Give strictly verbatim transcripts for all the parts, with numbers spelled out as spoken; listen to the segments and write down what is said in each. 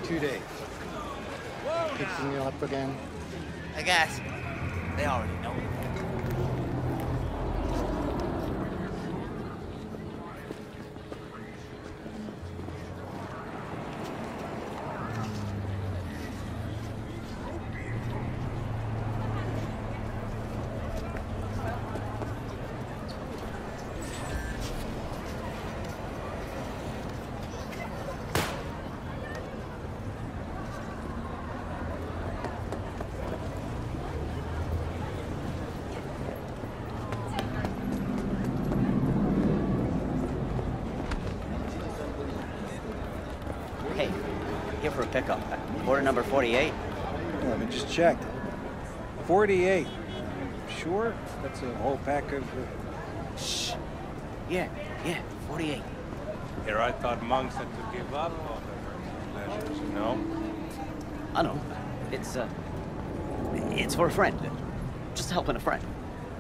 two days. Fixing you up again? I guess. They already know. Hey, here for a pickup. Order number forty-eight. Yeah, I just checked. forty-eight. Sure? That's a whole pack of... Uh... Shh. Yeah, yeah, forty-eight. Here I thought monks had to give up all their pleasures, you know? I know. It's, uh... It's for a friend. Just helping a friend.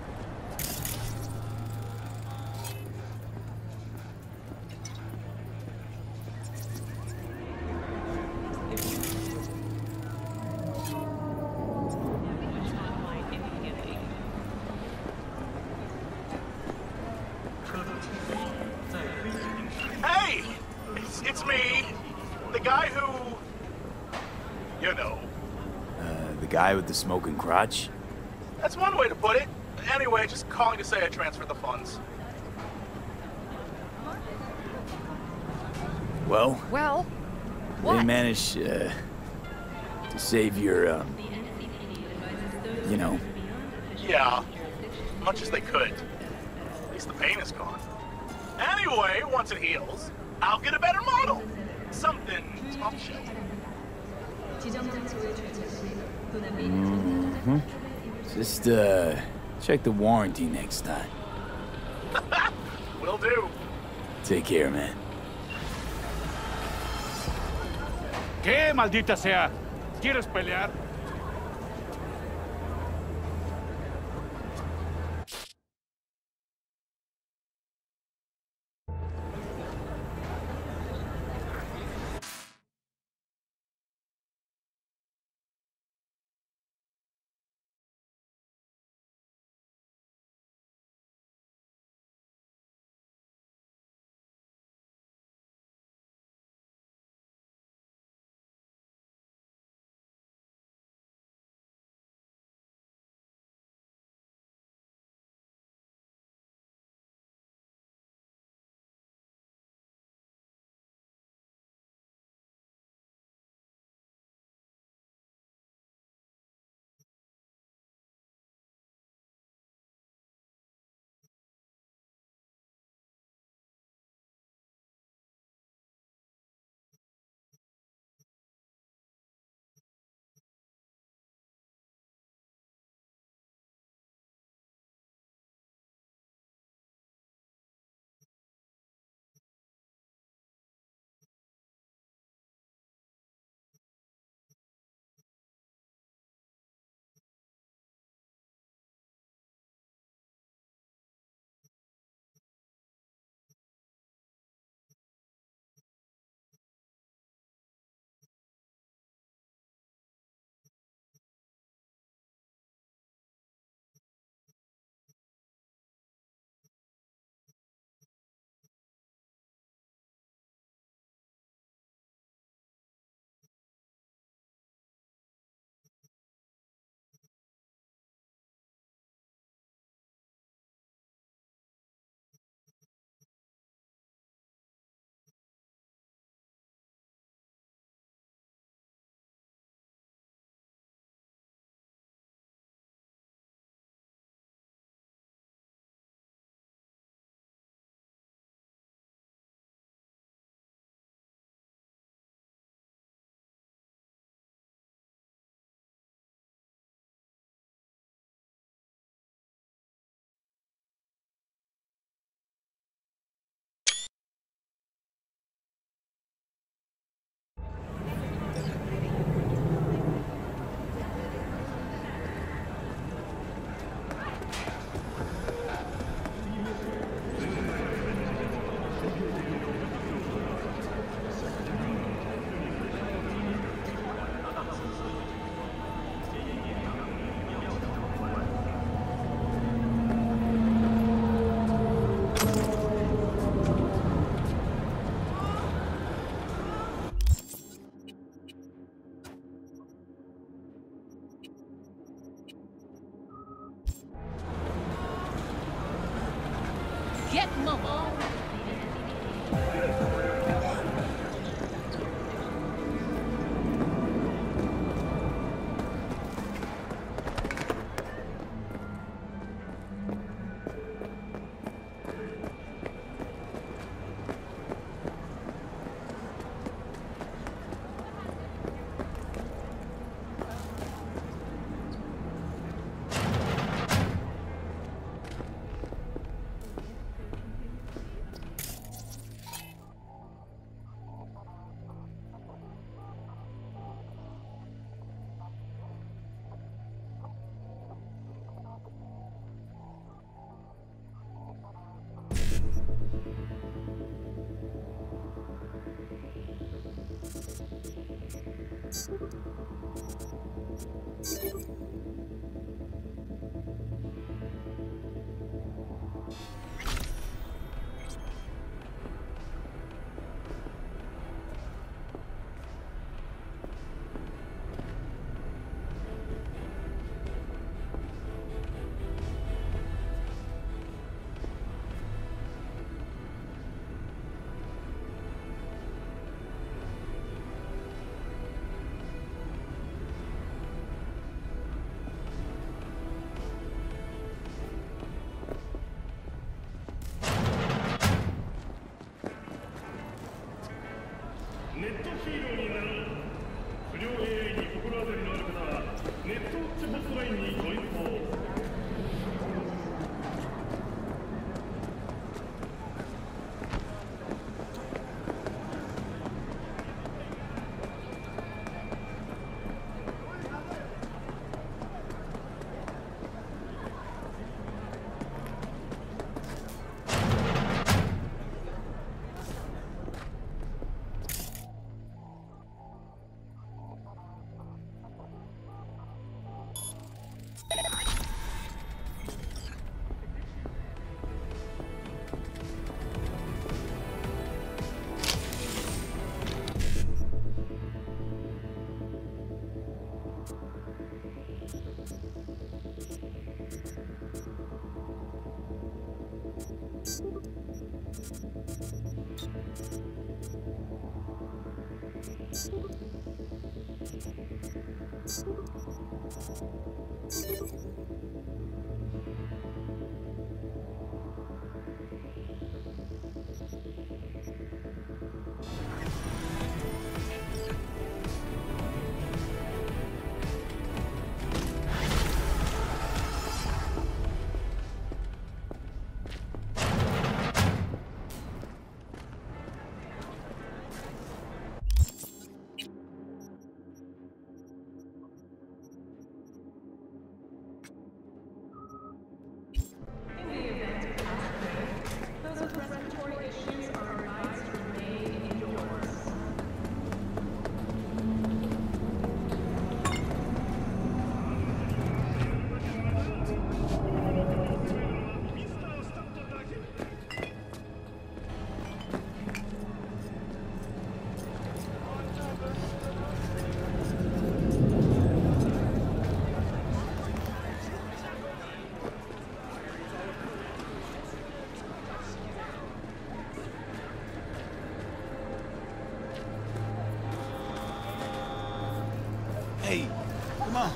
Hey! It's, it's me. The guy who... You know. Uh, the guy with the smoking crotch? That's one way to put it. Anyway, just calling to say I transferred the funds. Well? Well? They What? managed, uh, to save your, um... You know. Yeah. Much as they could. At least the pain is gone. Anyway, once it heals, I'll get a better model. Something top shelf. Mm-hmm. Just, uh, check the warranty next time. Will do. Take care, man. ¿Qué, maldita sea? ¿Quieres pelear? Hey, come on.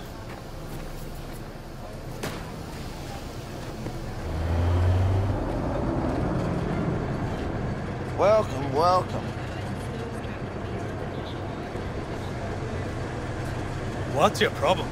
Welcome, welcome. What's your problem?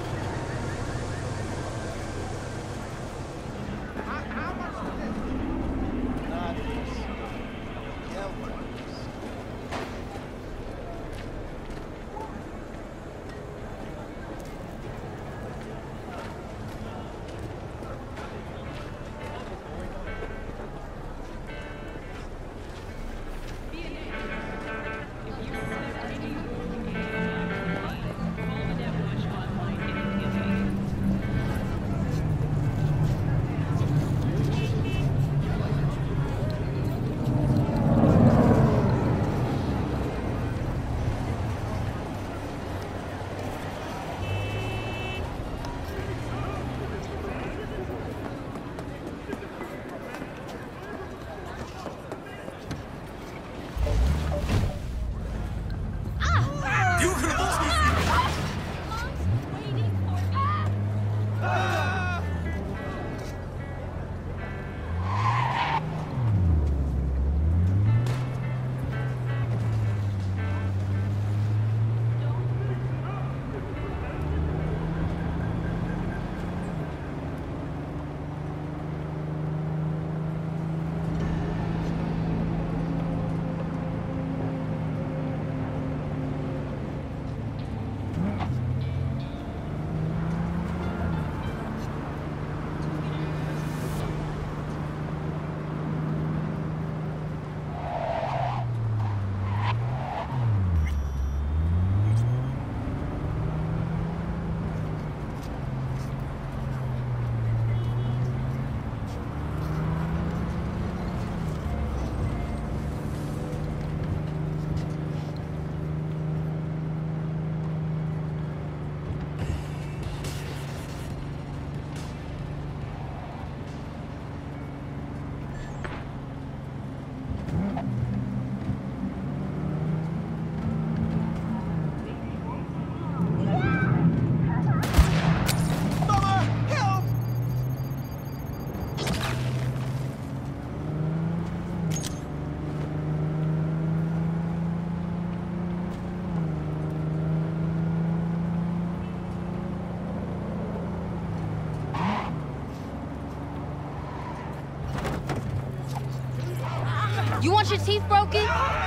You want your teeth broken?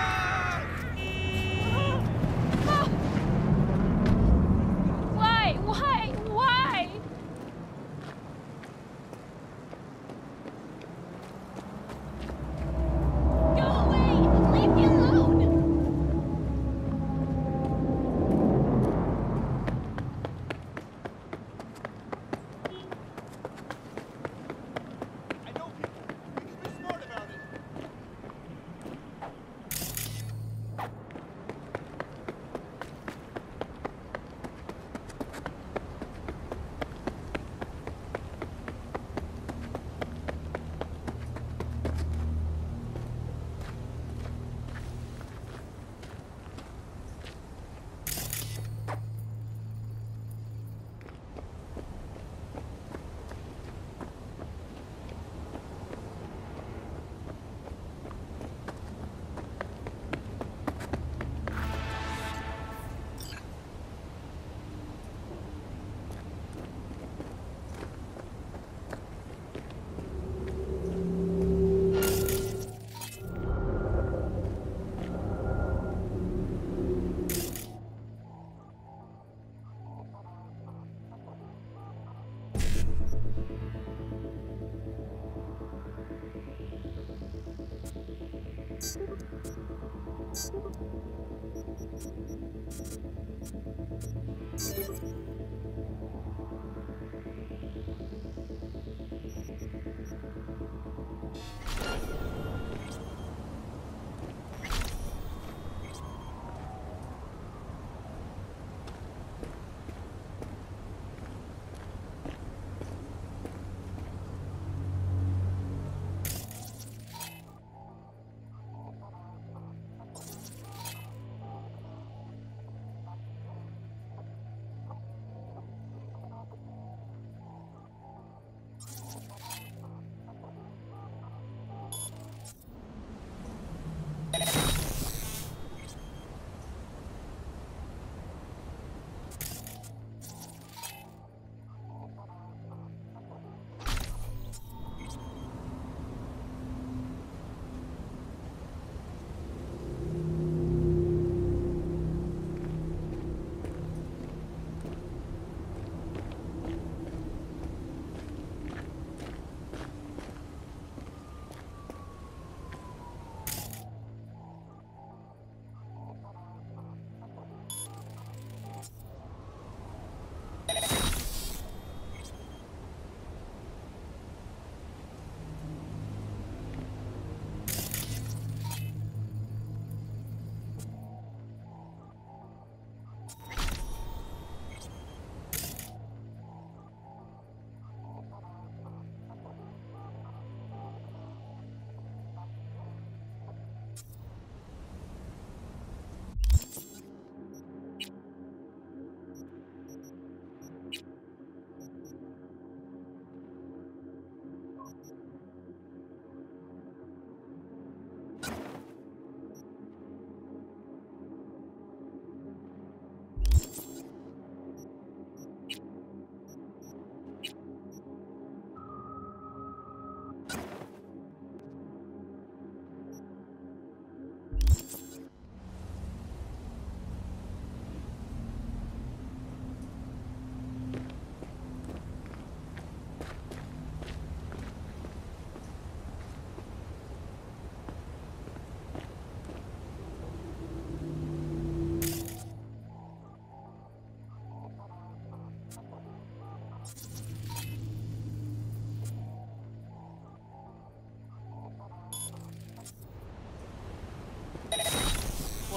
Why? Why? Why? Go away! Leave me alone! I know people. We can be smart about it.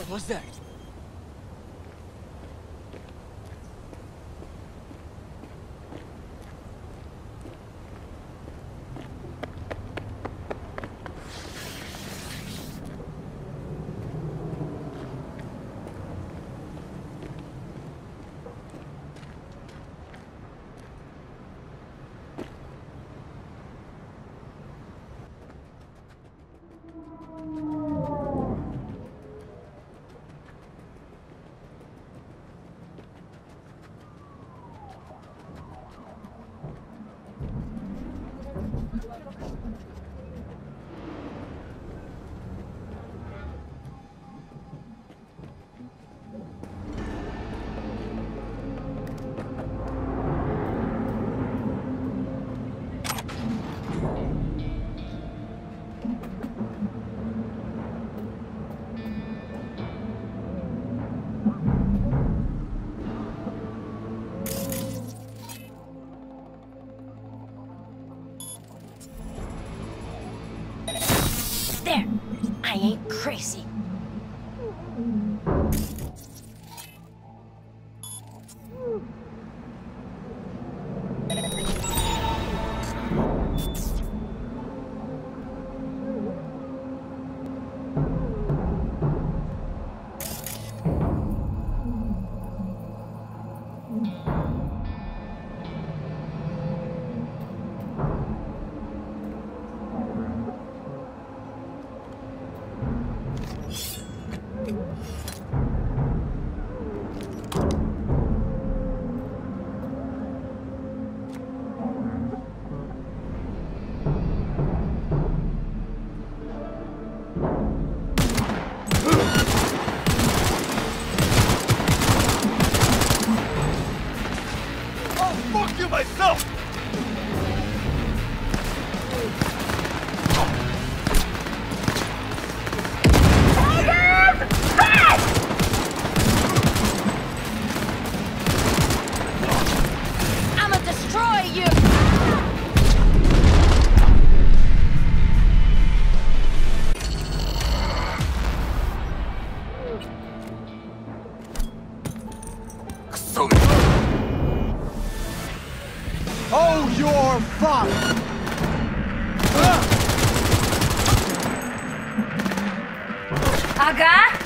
What was that? There! I ain't crazy. Oh, you're fucked! Aga?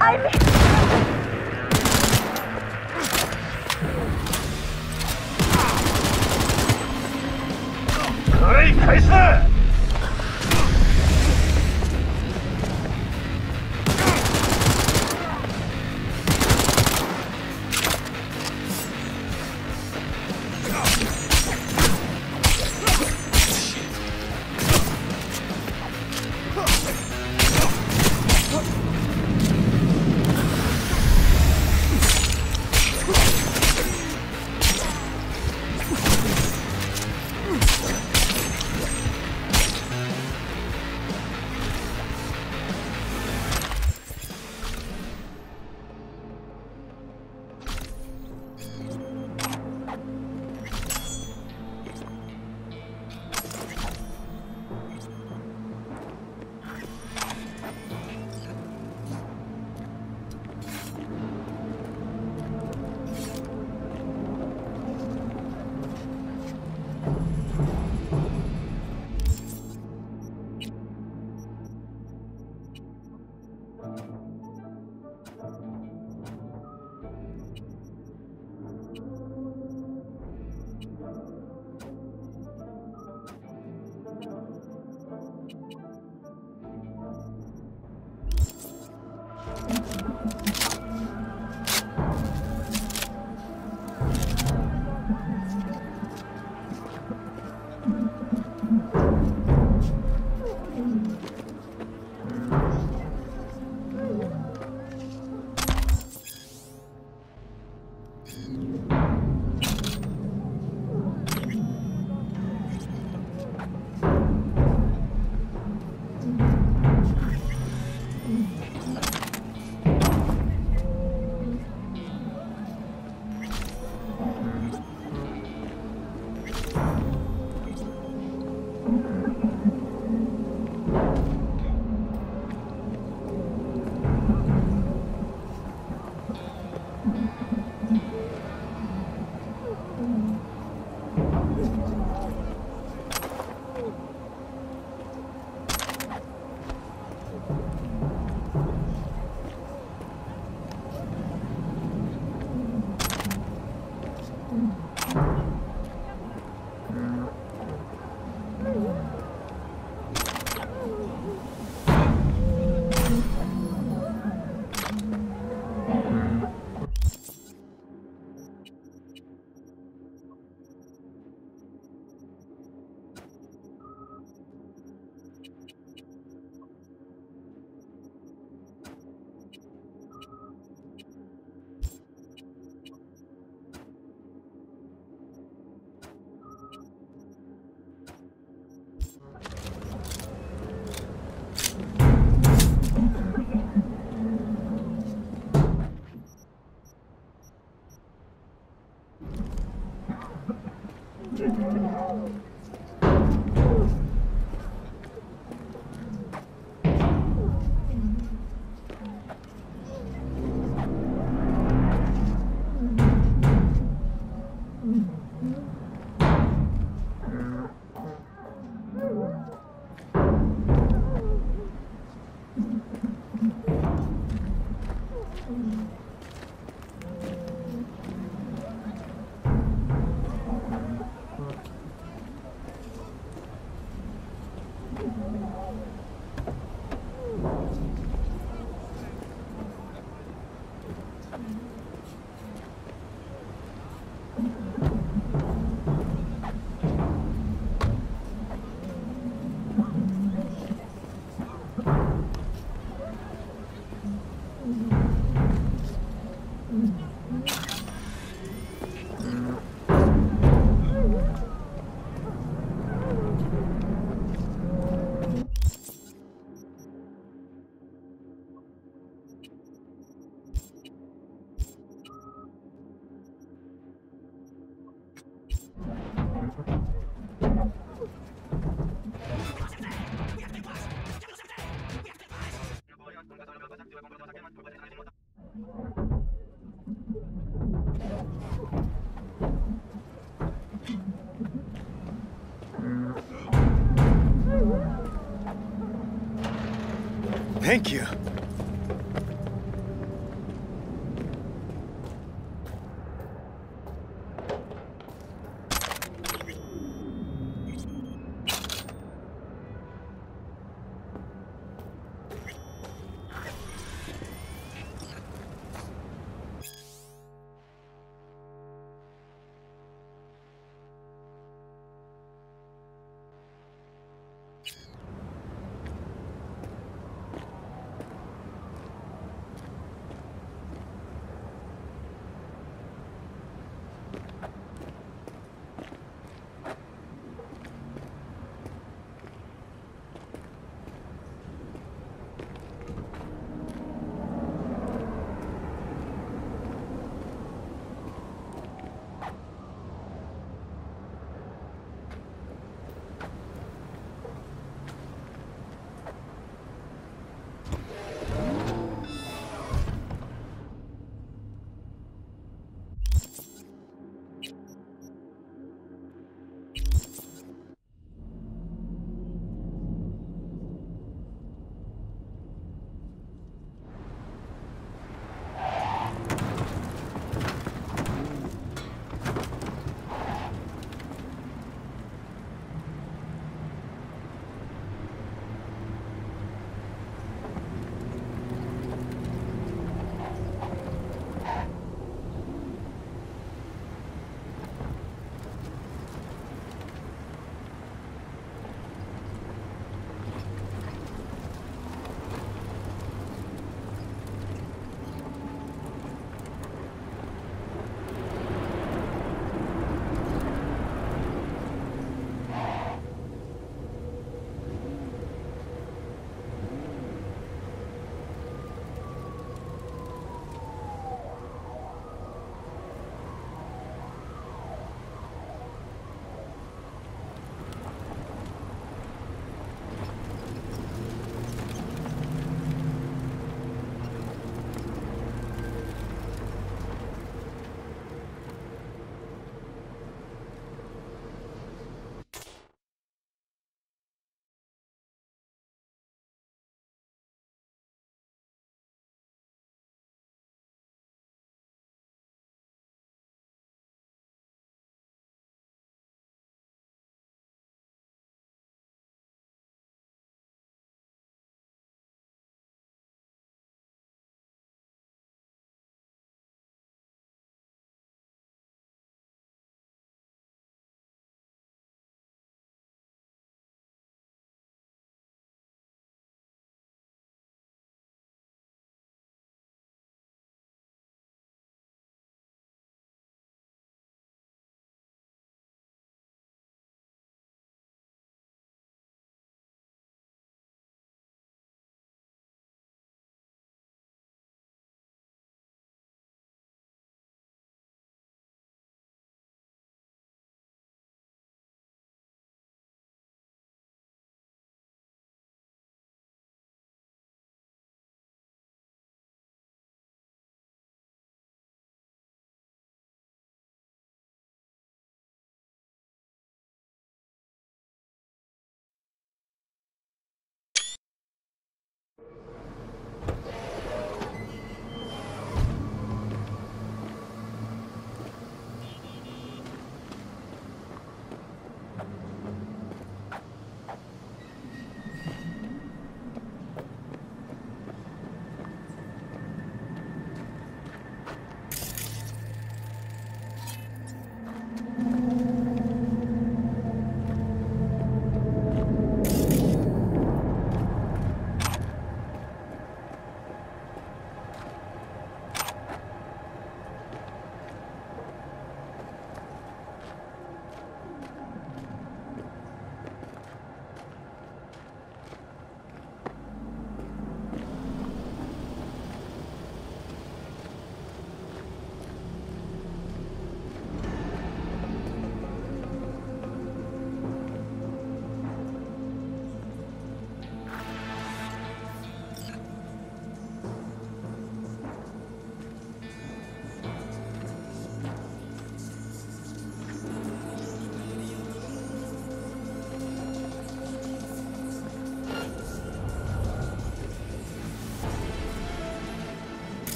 Thank you.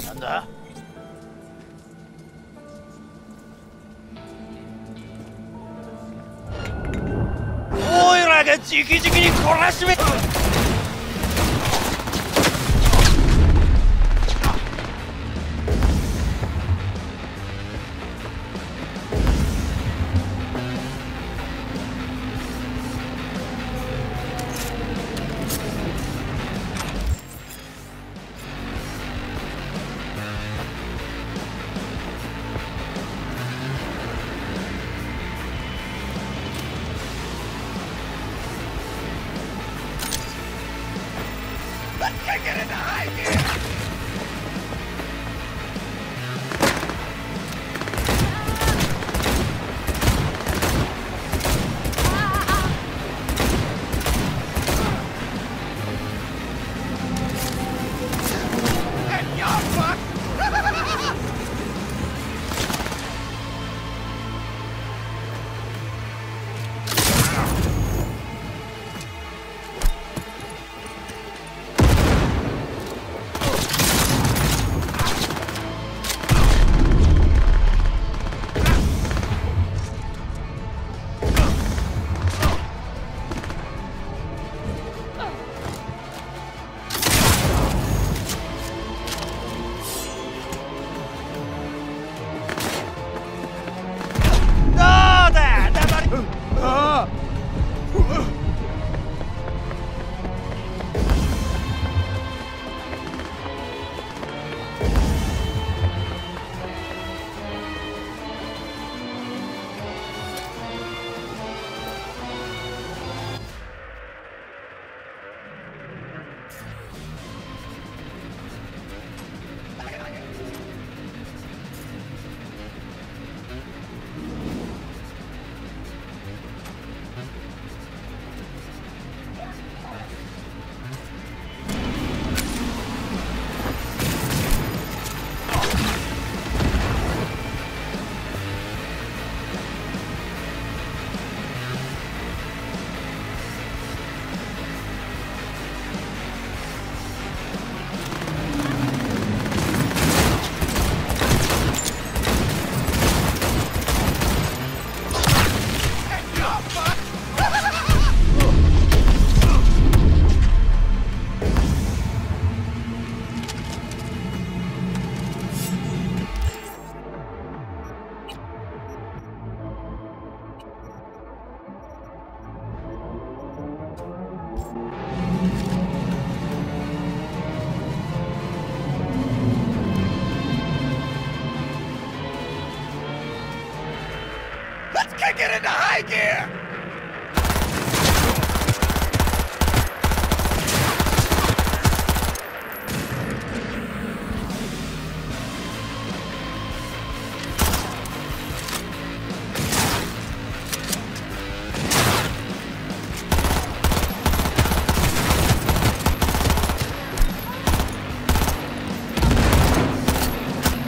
なんだ? 오이라が直々に懲らしめ Get into high gear!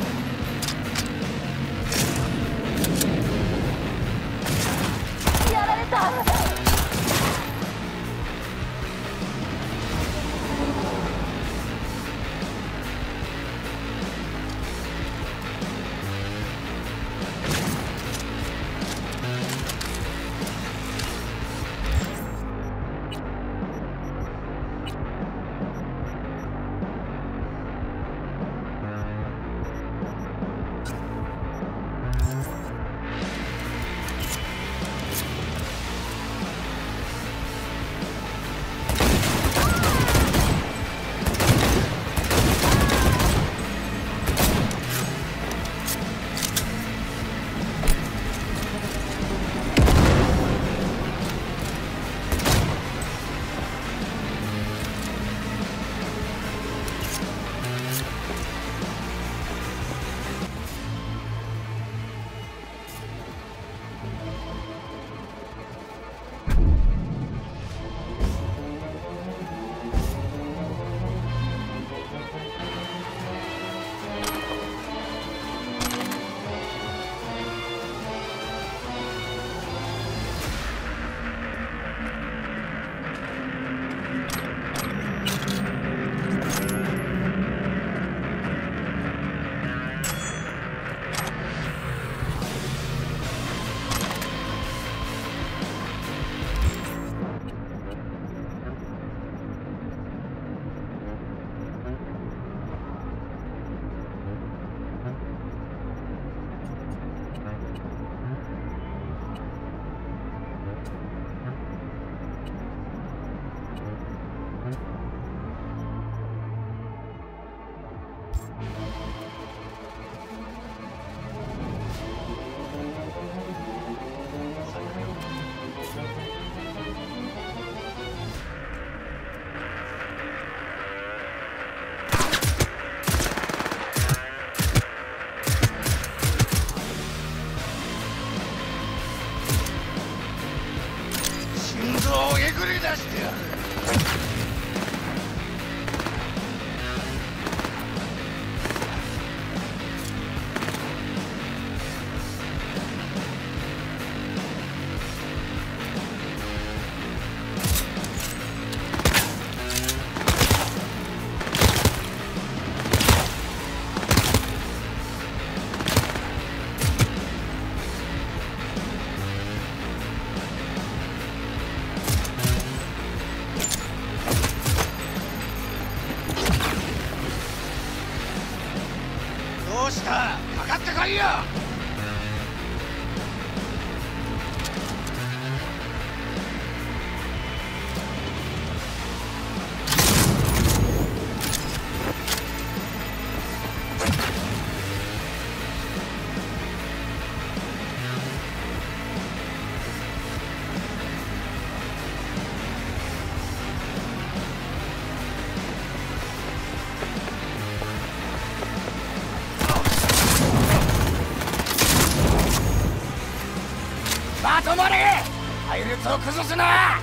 Yeah. 作り出してやる。どうした？かかってこいよ！まとまれ！隊列を崩すな！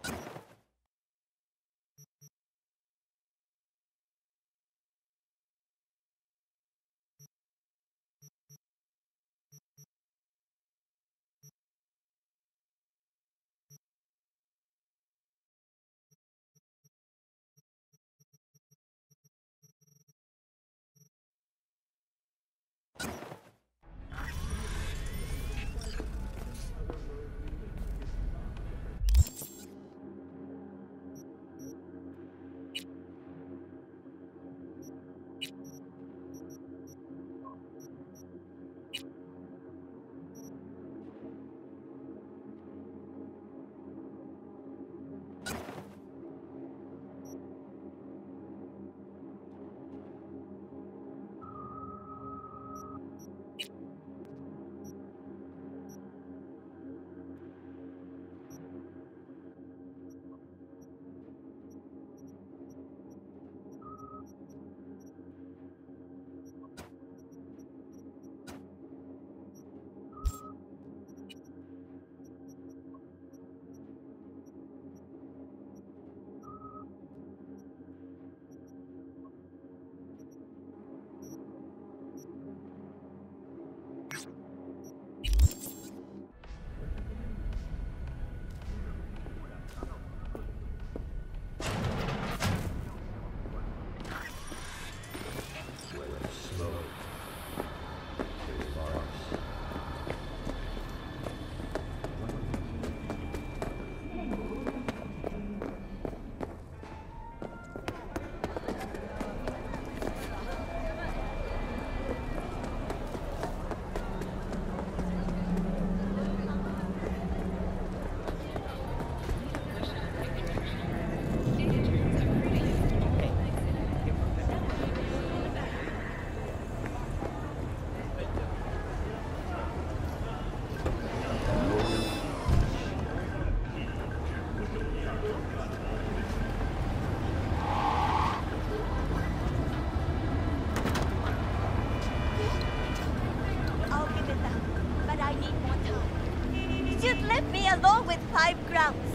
along with five grounds.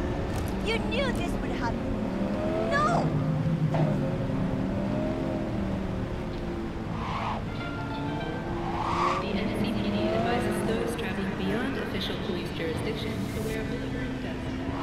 You knew this would happen. No! The N C P D advises those traveling beyond official police jurisdiction to wear a bulletproof vest.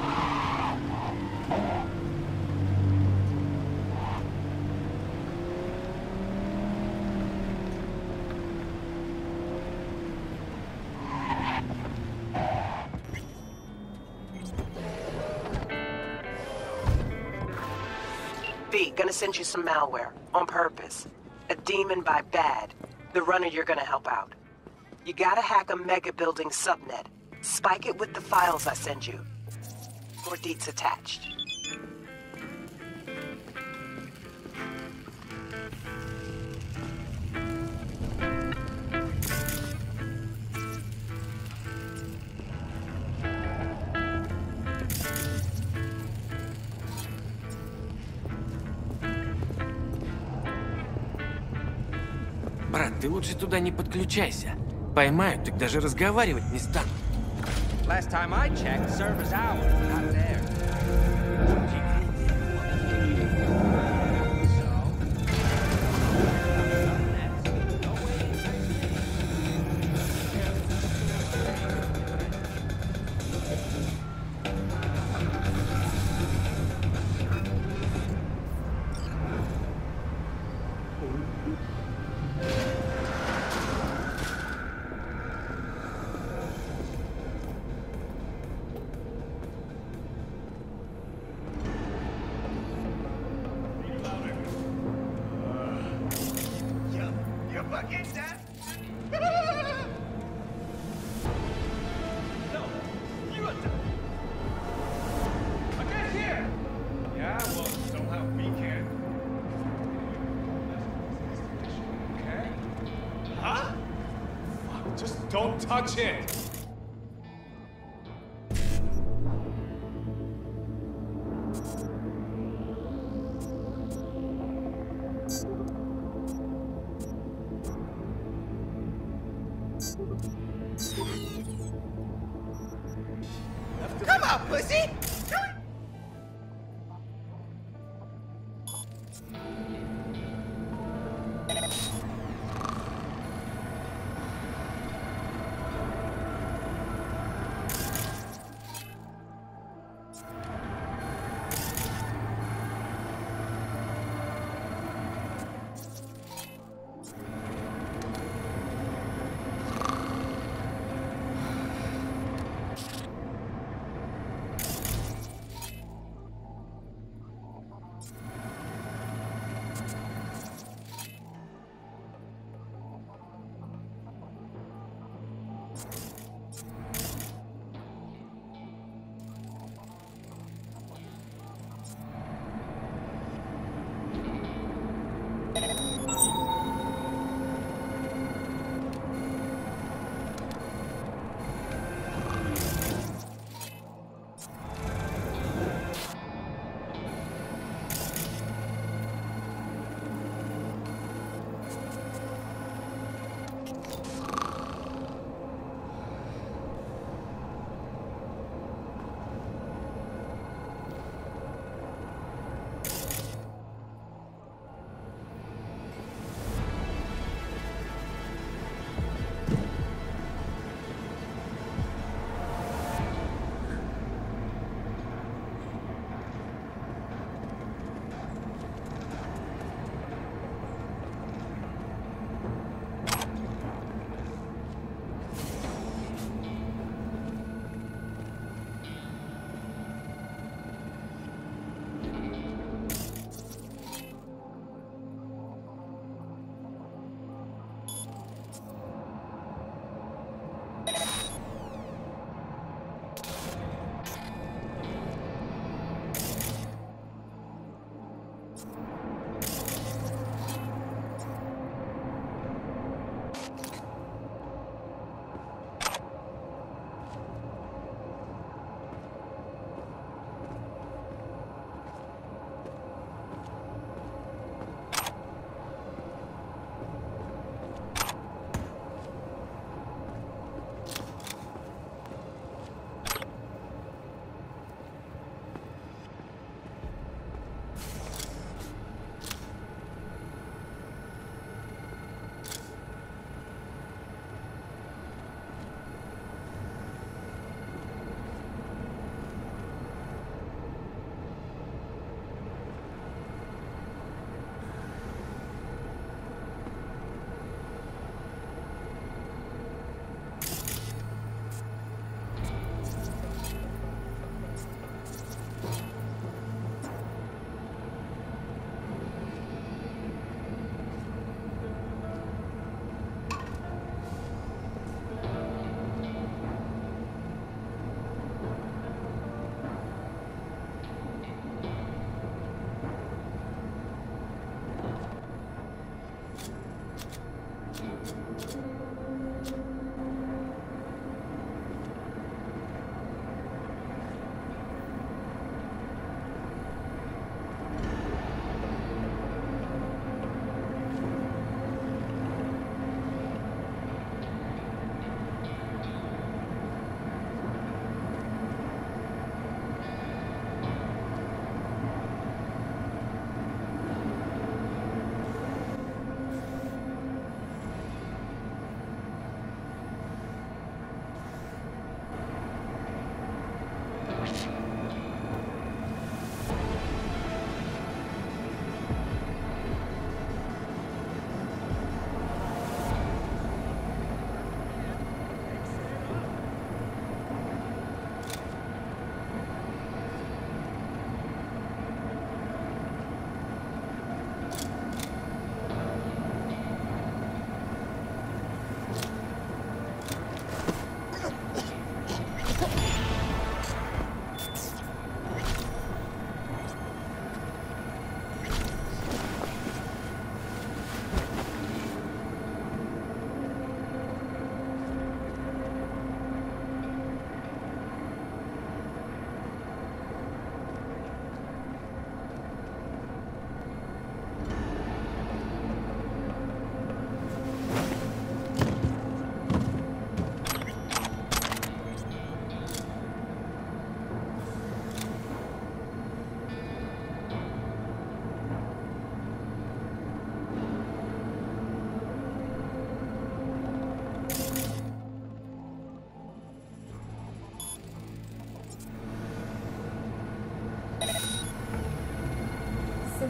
B, gonna send you some malware. On purpose. A demon by bad. The runner you're gonna help out. You gotta hack a mega building subnet. Spike it with the files I send you. More deets attached. Брат, ты лучше туда не подключайся. Поймают, так даже разговаривать не станут. Last time I checked, server's out. Not there. Don't touch it! Come on, pussy!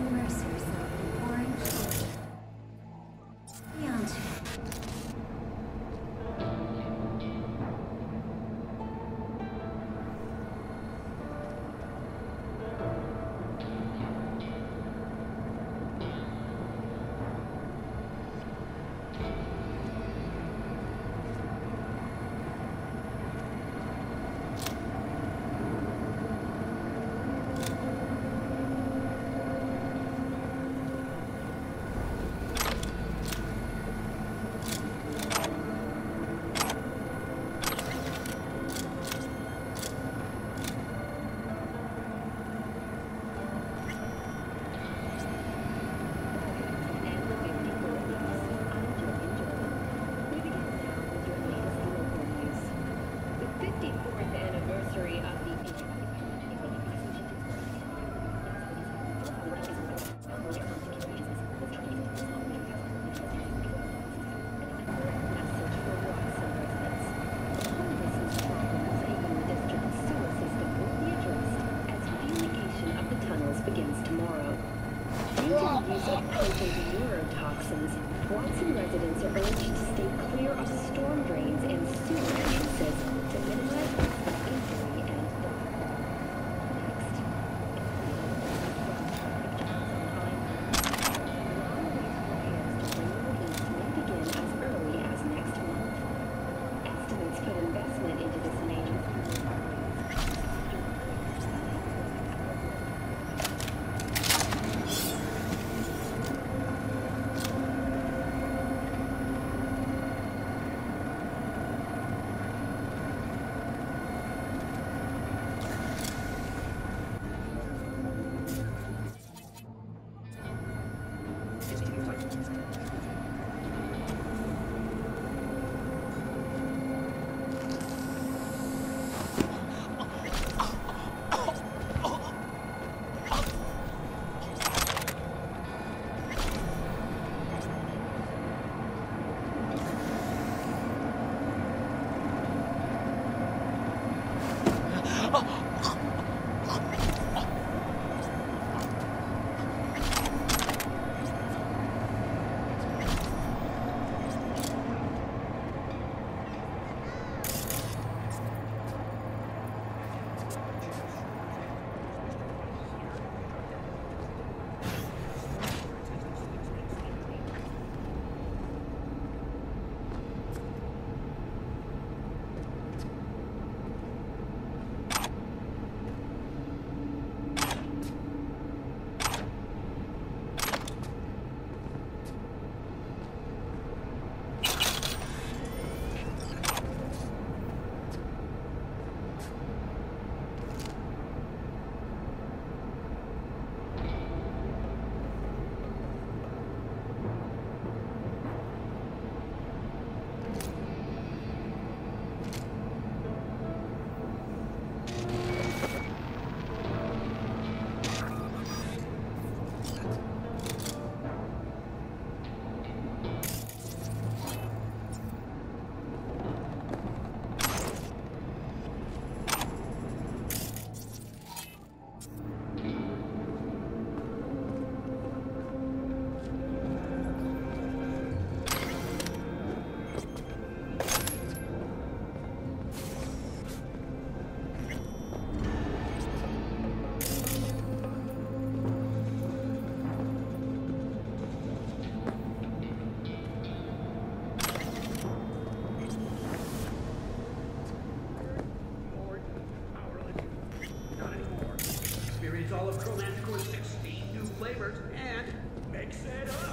Immerse yourself in orange beyond you. Begins tomorrow. Due to the use of potent neurotoxins, Watson residents are urged to stay clear of storm drains and sewer entrances to minimize risk of injury and death. Next. Long-awaited repairs to Rainbow East may begin as early as next month. Estimates put investment into this major all of Chromanticore's sixteen new flavors and mix it up.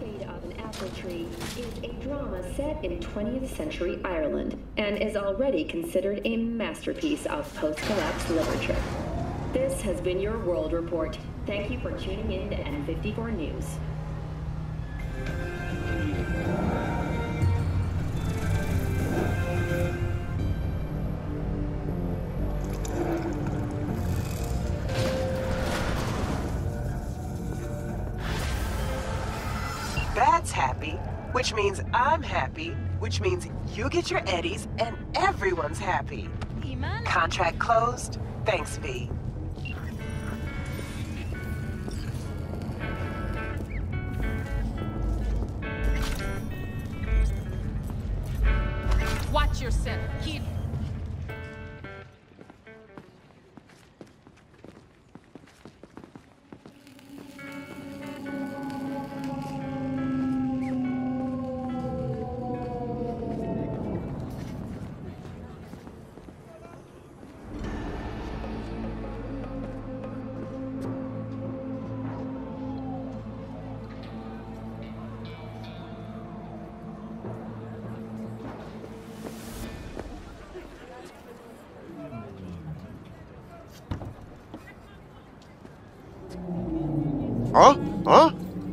Shade of an Apple Tree is a drama set in twentieth century Ireland and is already considered a masterpiece of post-collapse literature. This has been your World Report. Thank you for tuning in to N fifty-four News. Bad's happy, which means I'm happy, which means you get your eddies and everyone's happy. Contract closed. Thanks, V. Watch yourself, kid. Huh? Huh?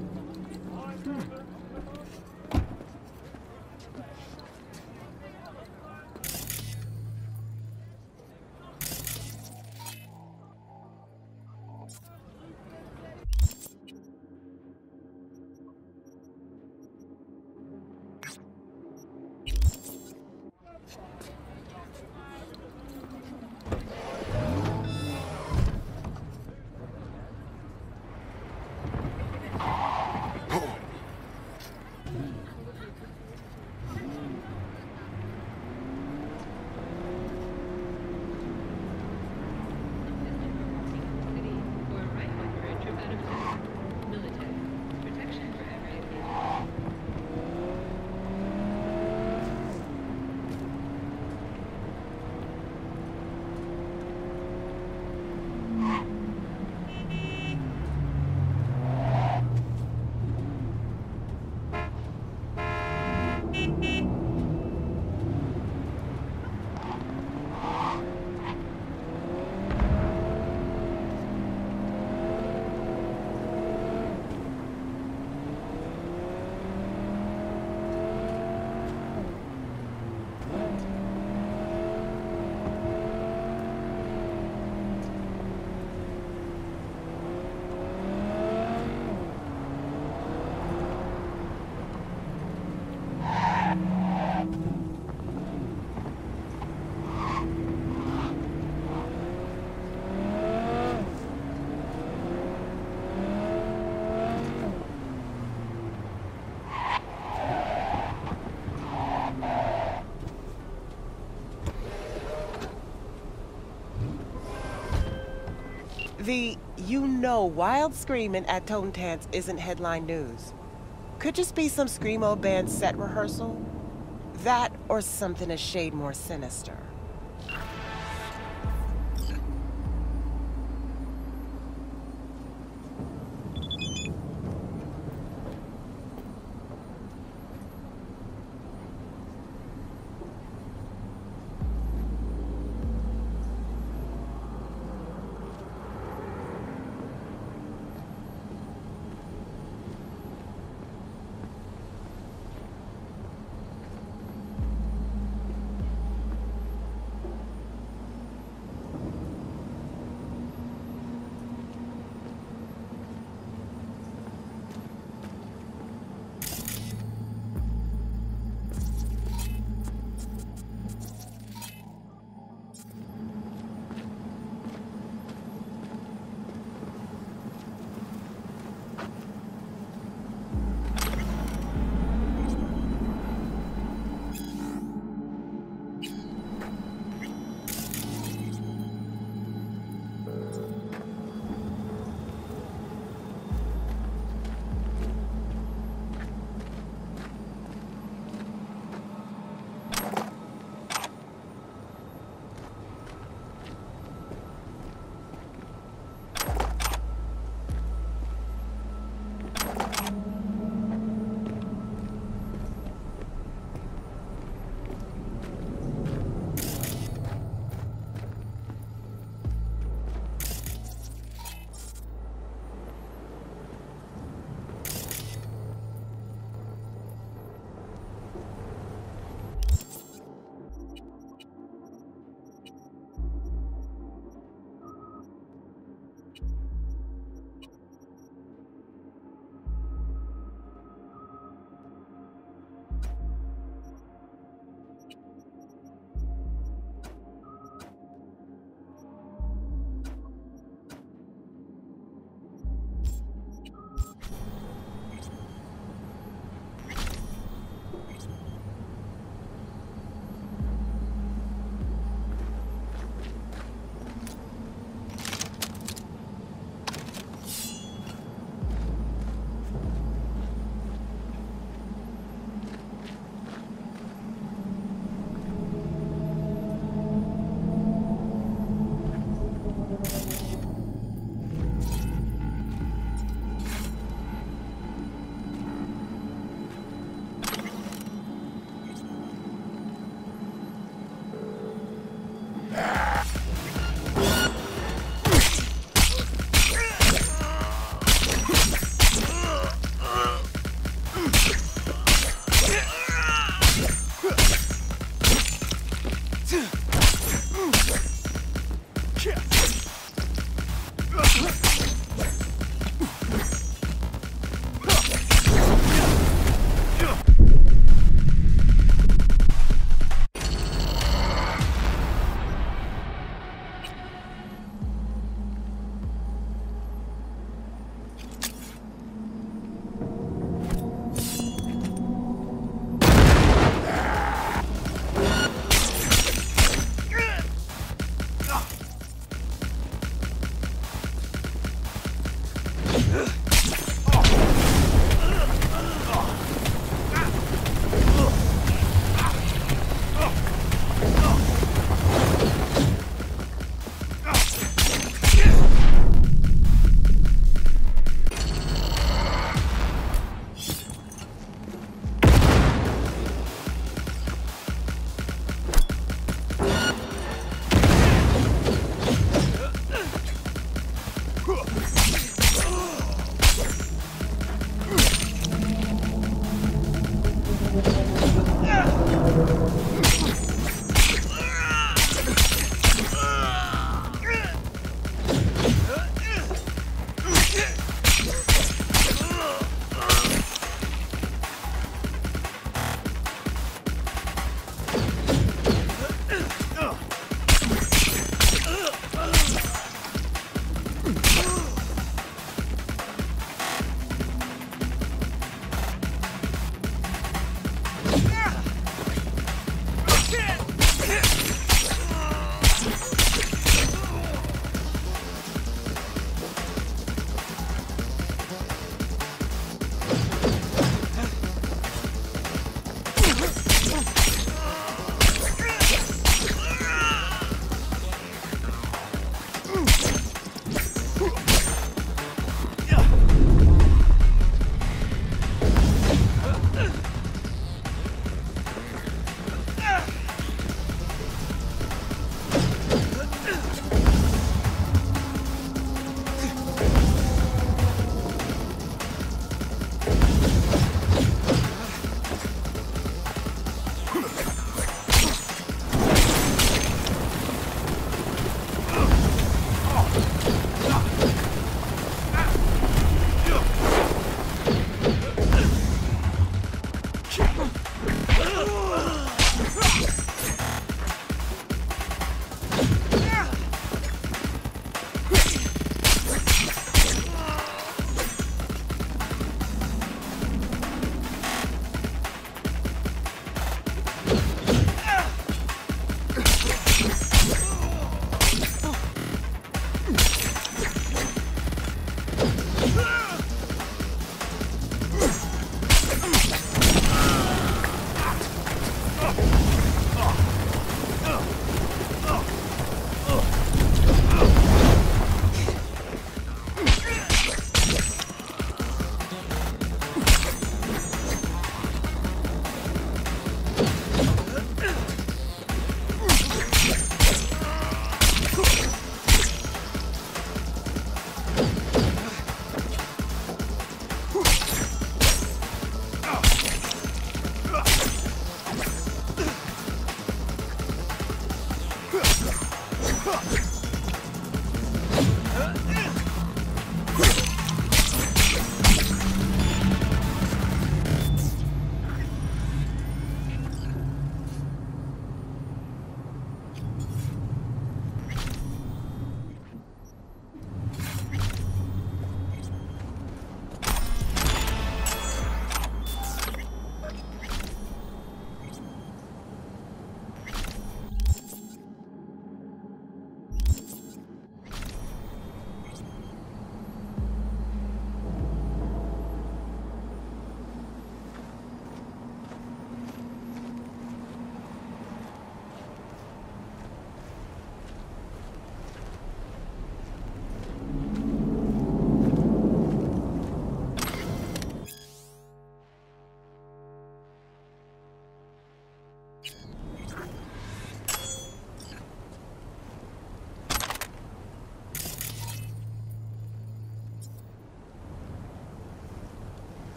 V, you know wild screaming at Tone Tants isn't headline news. Could just be some Screamo band set rehearsal. That or something a shade more sinister.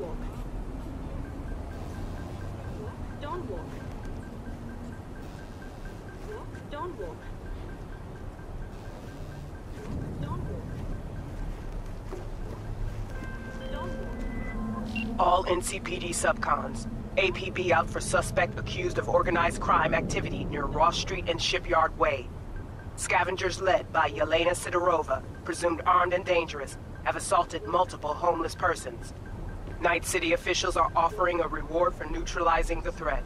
walk. Walk, don't walk. Walk, don't walk. Walk, don't walk. Don't walk. All N C P D subcons. A P B out for suspect accused of organized crime activity near Ross Street and Shipyard Way. Scavengers led by Yelena Sidorova, presumed armed and dangerous, have assaulted multiple homeless persons. Night City officials are offering a reward for neutralizing the threat.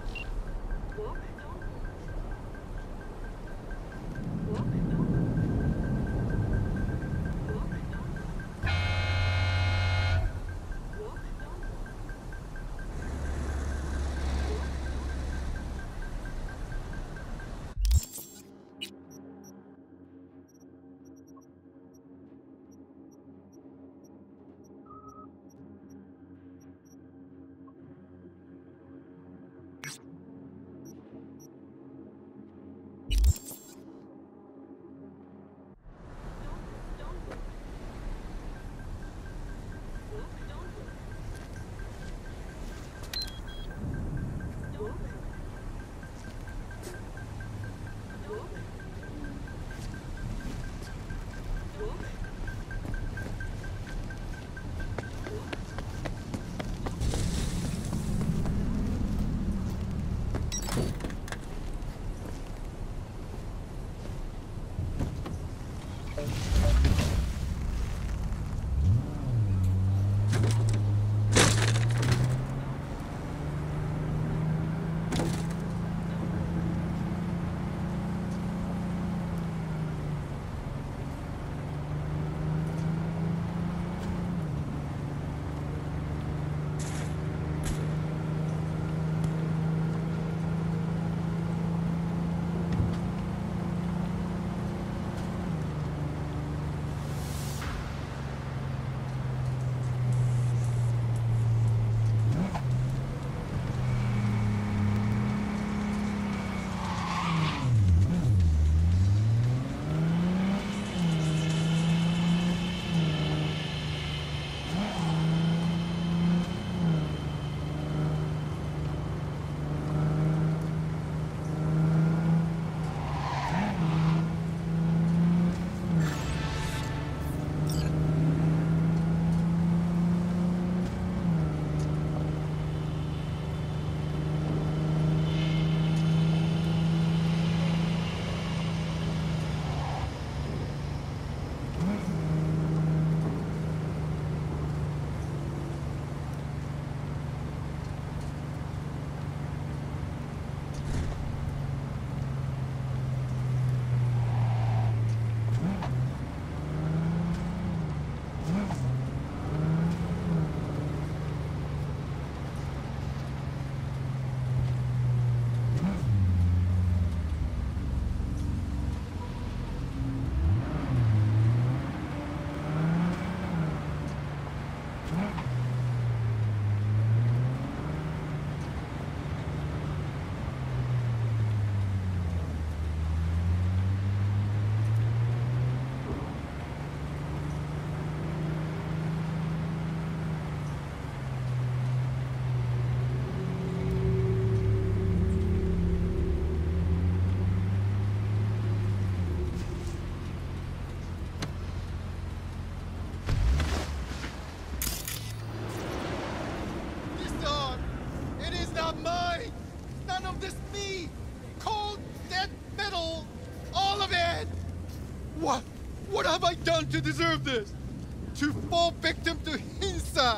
What? What have I done to deserve this? To fall victim to Hinsa?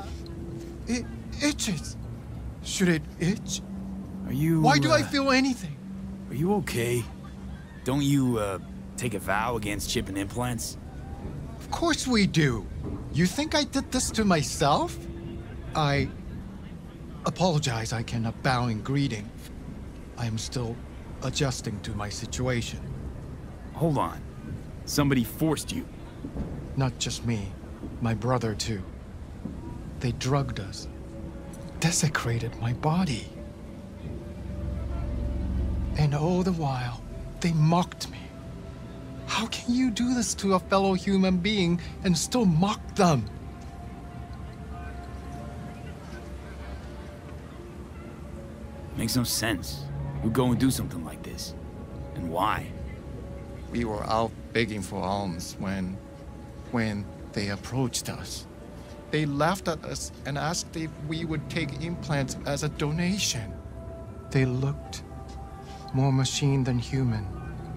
It itches. Should it itch? Are you... Why do uh, I feel anything? Are you okay? Don't you, uh, take a vow against chip and implants? Of course we do. You think I did this to myself? I... apologize, I cannot bow in greeting. I am still adjusting to my situation. Hold on. Somebody forced you. Not just me. My brother, too. They drugged us. Desecrated my body. And all the while, they mocked me. How can you do this to a fellow human being and still mock them? Makes no sense. Who'd go and do something like this? And why? We were out begging for alms when... when they approached us. They laughed at us and asked if we would take implants as a donation. They looked more machine than human.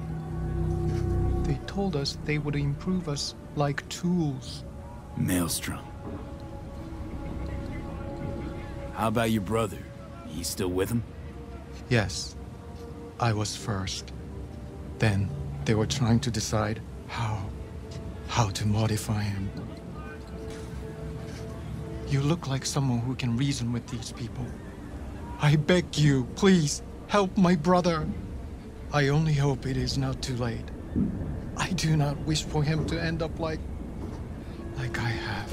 They told us they would improve us like tools. Maelstrom. How about your brother? He's still with him? Yes. I was first. Then they were trying to decide how... how to modify him. You look like someone who can reason with these people. I beg you, please, help my brother. I only hope it is not too late. I do not wish for him to end up like... like I have.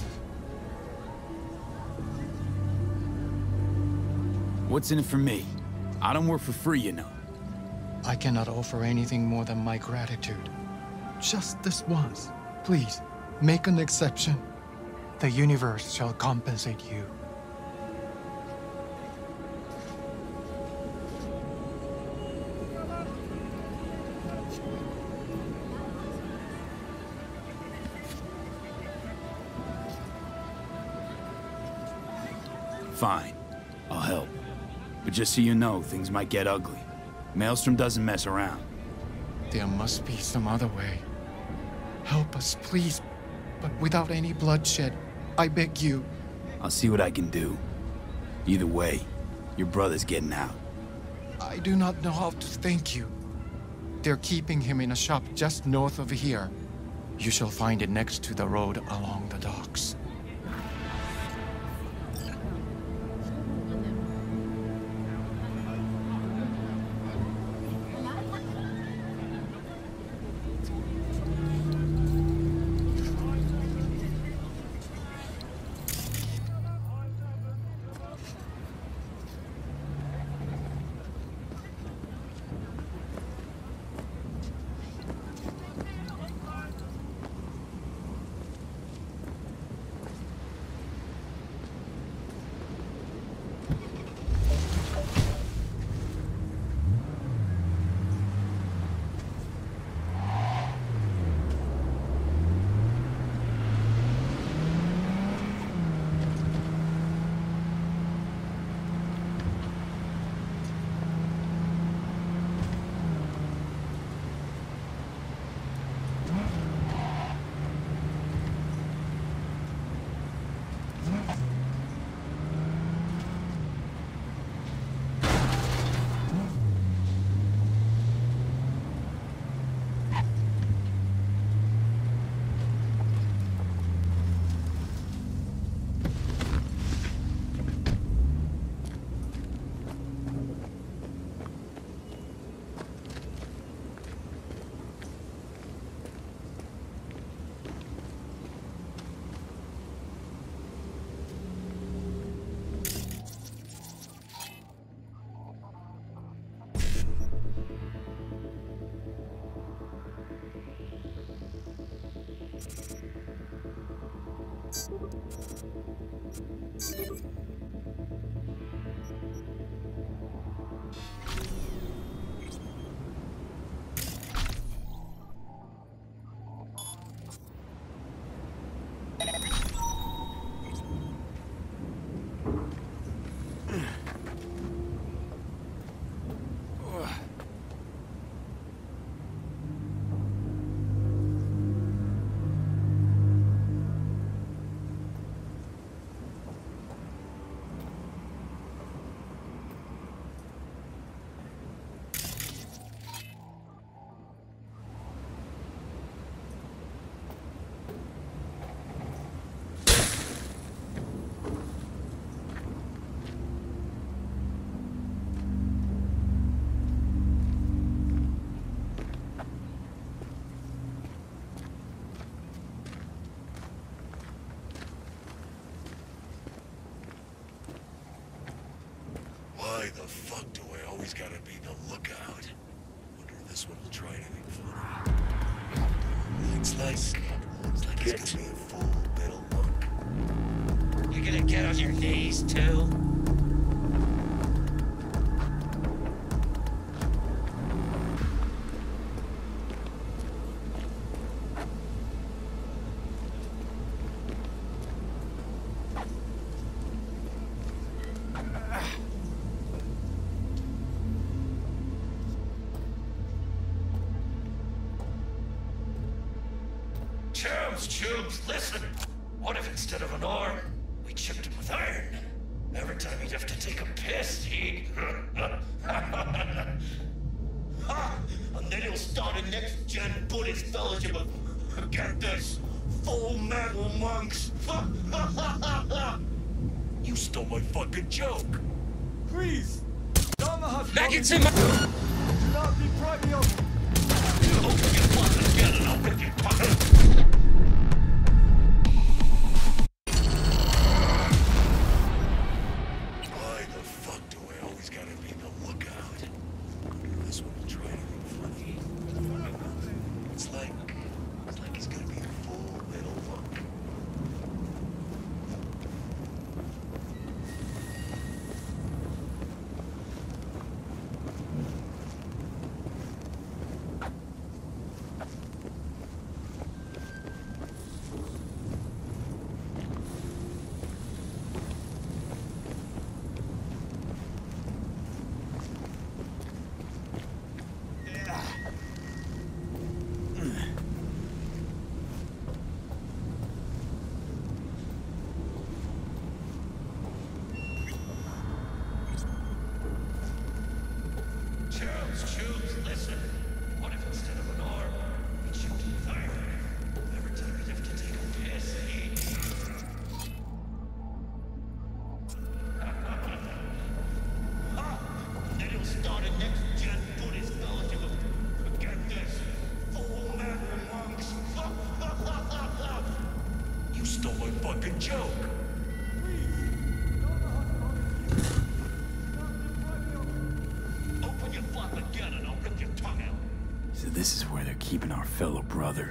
What's in it for me? I don't work for free, you know. I cannot offer anything more than my gratitude. Just this once. Please, make an exception. The universe shall compensate you. Fine. I'll help. But just so you know, things might get ugly. Maelstrom doesn't mess around. There must be some other way. Help us, please. But without any bloodshed. I beg you. I'll see what I can do. Either way, your brother's getting out. I do not know how to thank you. They're keeping him in a shop just north of here. You shall find it next to the road along the docks. Why the fuck do I always gotta be the lookout? Wonder if this one will try anything funny. Looks like, looks like it's gonna be a full bit of luck. You gonna get on your knees, too? Chubs, Chubs, listen. What if instead of an arm, we chipped him with iron? Every time he'd have to take a piss, he'd... And then he'll start a next-gen Buddhist fellowship of... Get this! Full metal monks! You stole my fucking joke! Please! Back into my... Do not deprive me of... Open your fucking gun and I'll rip your pocket! Why the fuck do I always gotta be on the lookout? This one will try anything funny. It's like... It's like he's gonna be a full metal monk. So this is where they're keeping our fellow brother.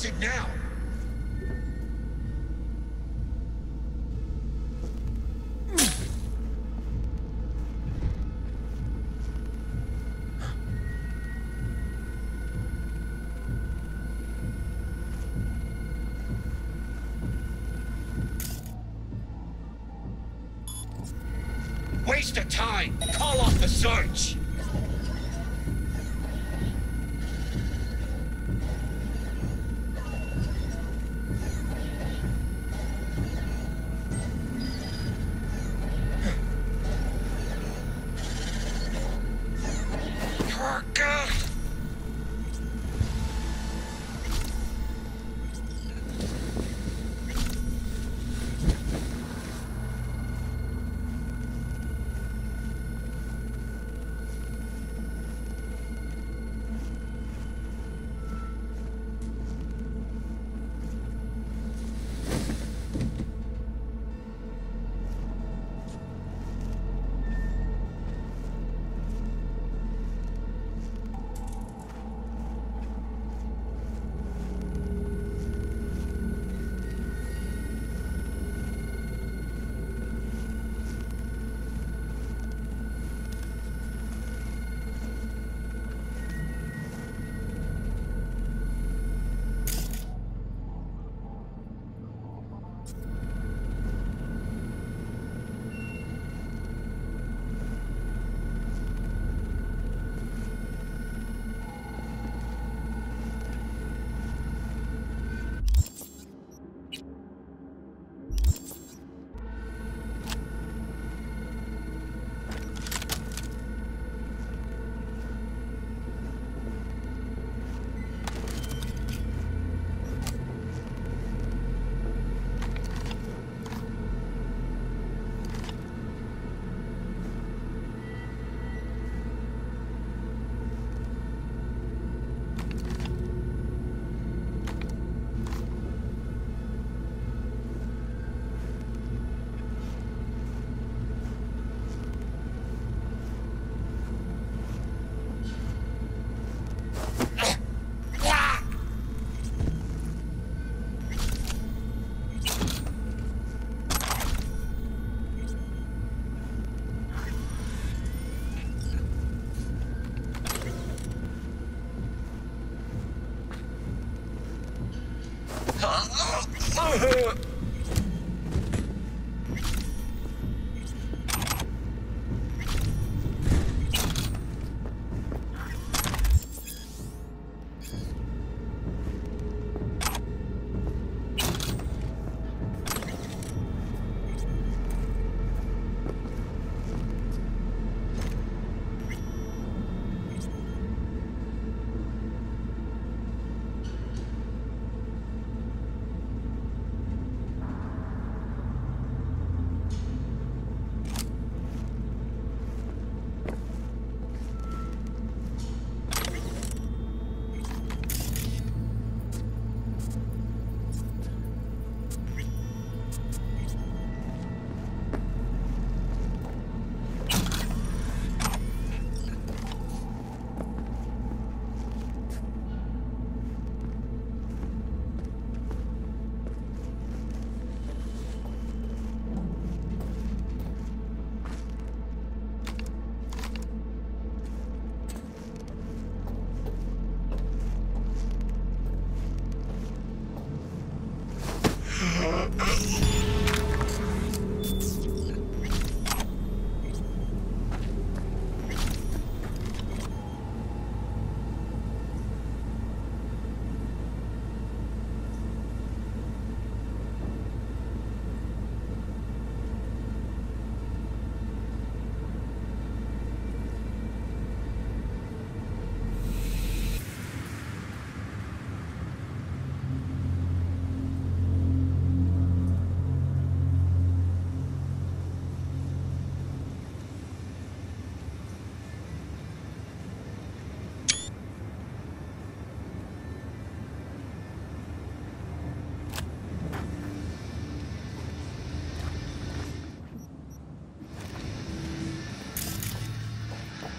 Fix it now! Waste of time! Call off the search!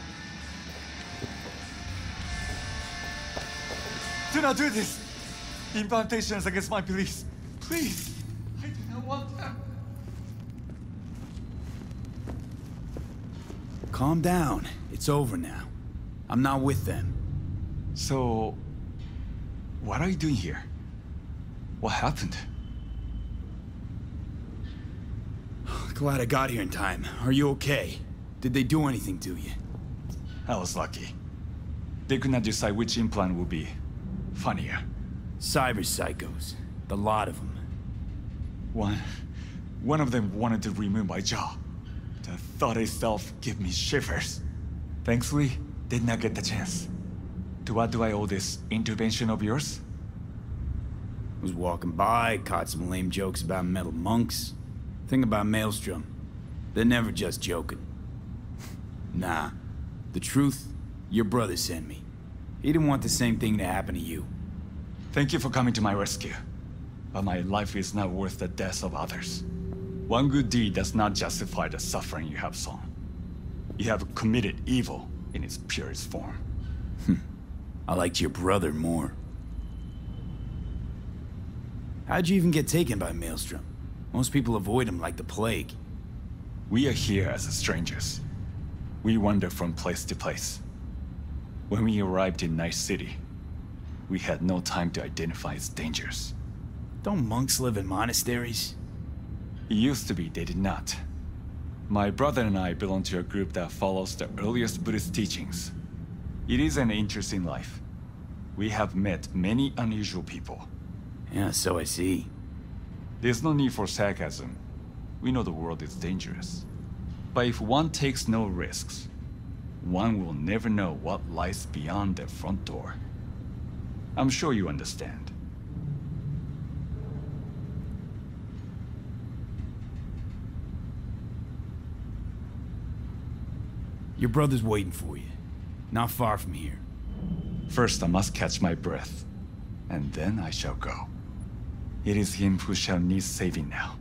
Do not do this! implantations against my beliefs. Please, I do not want them. Calm down. It's over now. I'm not with them. So, what are you doing here? What happened? Glad I got here in time. Are you okay? Did they do anything to you? I was lucky. They could not decide which implant would be funnier. Cyber psychos. The lot of them. One... One of them wanted to remove my jaw. The thought itself gave me shivers. Thankfully, did not get the chance. To what do I owe this intervention of yours? Was walking by, caught some lame jokes about metal monks. Thing about Maelstrom. They're never just joking. Nah. The truth, your brother sent me. He didn't want the same thing to happen to you. Thank you for coming to my rescue. But my life is not worth the deaths of others. One good deed does not justify the suffering you have sown. You have committed evil in its purest form. I liked your brother more. How'd you even get taken by Maelstrom? Most people avoid him like the plague. We are here as strangers. We wander from place to place. When we arrived in Night City, we had no time to identify its dangers. Don't monks live in monasteries? It used to be they did not. My brother and I belong to a group that follows the earliest Buddhist teachings. It is an interesting life. We have met many unusual people. Yeah, so I see. There's no need for sarcasm. We know the world is dangerous. But if one takes no risks, one will never know what lies beyond their front door. I'm sure you understand. Your brother's waiting for you. Not far from here. First, I must catch my breath, and then I shall go. It is him who shall need saving now.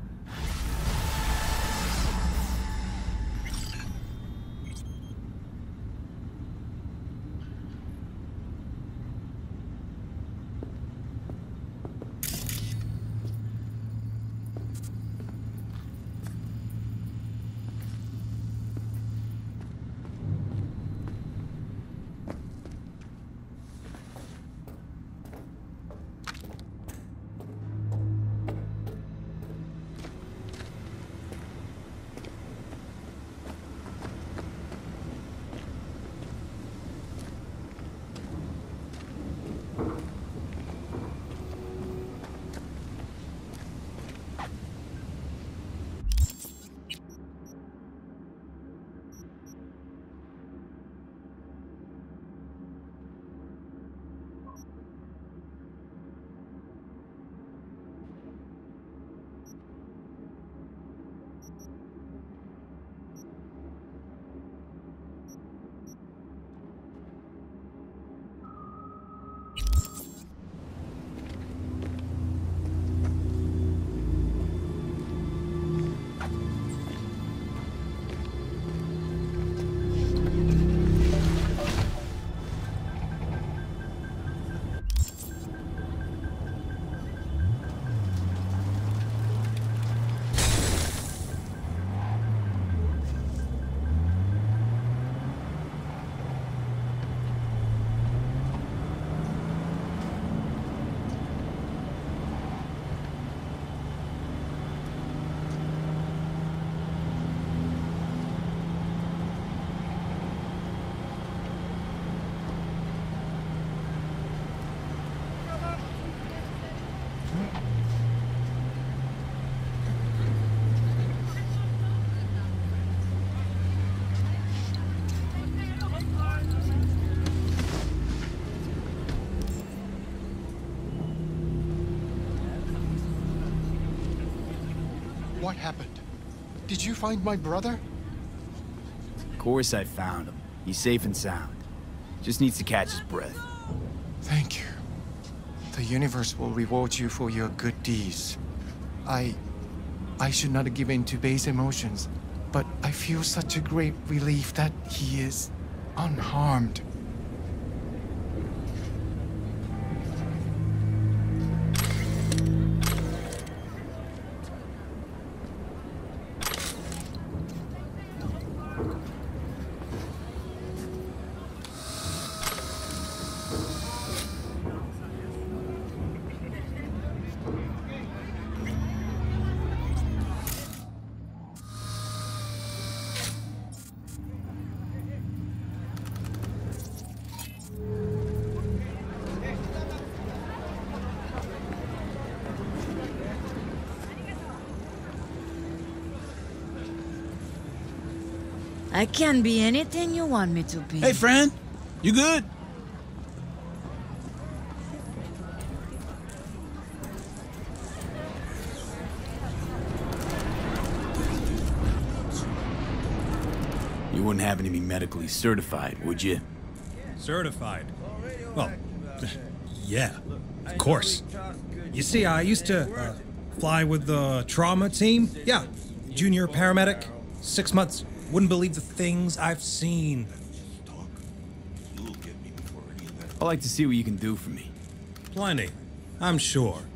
What happened? Did you find my brother? Of course I found him. He's safe and sound. Just needs to catch his breath. Thank you. The universe will reward you for your good deeds. I... I should not give in to base emotions, but I feel such a great relief that he is unharmed. I can be anything you want me to be. Hey, friend. You good? You wouldn't happen to be medically certified, would you? Certified? Well, yeah, of course. You see, I used to uh, fly with the trauma team. Yeah, junior paramedic, six months. Wouldn't believe the things I've seen. I'd like to see what you can do for me. Plenty, I'm sure.